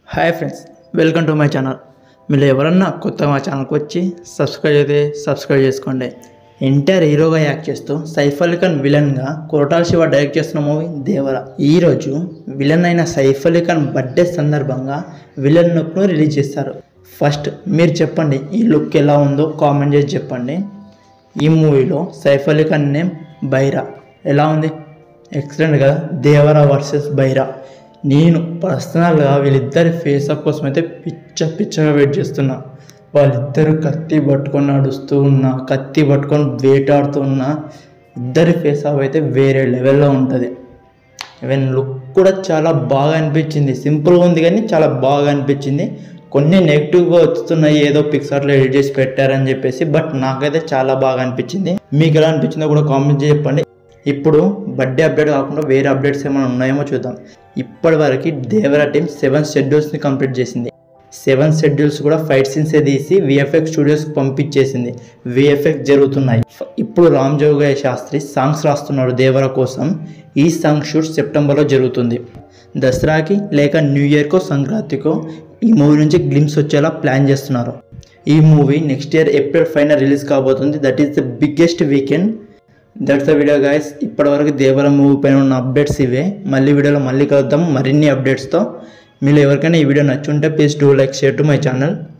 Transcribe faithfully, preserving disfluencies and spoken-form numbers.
Hi friends, welcome to my channel. మీరు ఎవరన్నా కొత్తగా మా ఛానల్కి వచ్చి సబ్స్క్రైబ్ అయితే సబ్స్క్రైబ్ చేసుకోండి. ఎన్టీఆర్ హీరోగా యాక్ట్ చేస్తూ సైఫ్ అలీ ఖాన్ విలన్గా కొరటాల శివ డైరెక్ట్ చేస్తున్న మూవీ దేవర. ఈరోజు విలన్ అయిన సైఫ్ అలీ ఖాన్ బర్త్డే సందర్భంగా విలన్ లుక్ను రిలీజ్ చేస్తారు. ఫస్ట్ మీరు చెప్పండి, ఈ లుక్ ఎలా ఉందో కామెంట్ చేసి చెప్పండి. ఈ మూవీలో సైఫ్ అలీ ఖాన్ నేమ్ బైరా ఎలా ఉంది? ఎక్సలెంట్ కదా. దేవర వర్సెస్ బైరా. నేను పర్సనల్గా వీళ్ళిద్దరి ఫేస్ ఆఫ్ కోసం అయితే పిచ్చ పిచ్చగా వెయిట్ చేస్తున్నా. వాళ్ళిద్దరు కత్తి పట్టుకొని నడుస్తూ ఉన్నా, కత్తి పట్టుకొని వేటాడుతూ ఉన్నా, ఇద్దరి ఫేస్ ఆఫ్ అయితే వేరే లెవెల్లో ఉంటుంది. ఈవెన్ లుక్ కూడా చాలా బాగా అనిపించింది. సింపుల్గా ఉంది కానీ చాలా బాగా అనిపించింది. కొన్ని నెగిటివ్గా వస్తున్నాయి, ఏదో పిక్సార్ట్లో ఎడిట్ చేసి పెట్టారని చెప్పేసి, బట్ నాకైతే చాలా బాగా అనిపించింది. మీకు ఎలా అనిపించిందో కూడా కామెంట్ చేసి చెప్పండి. ఇప్పుడు బర్త్డే అప్డేట్ కాకుండా వేరే అప్డేట్స్ ఏమైనా ఉన్నాయేమో చూద్దాం. ఇప్పటి వరకు దేవర టీమ్ సెవెన్ షెడ్యూల్స్ని కంప్లీట్ చేసింది. సెవెన్ షెడ్యూల్స్ కూడా ఫైట్ సీన్సే తీసి విఎఫ్ఎక్స్ స్టూడియోస్కి పంపించేసింది. విఎఫ్ఎక్స్ జరుగుతున్నాయి. ఇప్పుడు రామ్ జోగయ్య శాస్త్రి సాంగ్స్ రాస్తున్నాడు దేవర కోసం. ఈ సాంగ్ షూట్ సెప్టెంబర్లో జరుగుతుంది. దసరాకి లేక న్యూ ఇయర్కో సంక్రాంతికో ఈ మూవీ నుంచి గ్లిమ్స్ వచ్చేలా ప్లాన్ చేస్తున్నారు. ఈ మూవీ నెక్స్ట్ ఇయర్ ఏప్రిల్ ఫైవ్న రిలీజ్ కాబోతుంది. That is the biggest weekend. That's the video guys. ఇప్పటివరకు దేవర మూవీ పైన ఉన్న అప్డేట్స్ ఇవే. మళ్ళీ వీడియోలో మళ్ళీ కలుద్దాం మరిన్ని అప్డేట్స్తో. మీరు ఎవరికైనా ఈ వీడియో నచ్చుంటే please do like, share to my channel.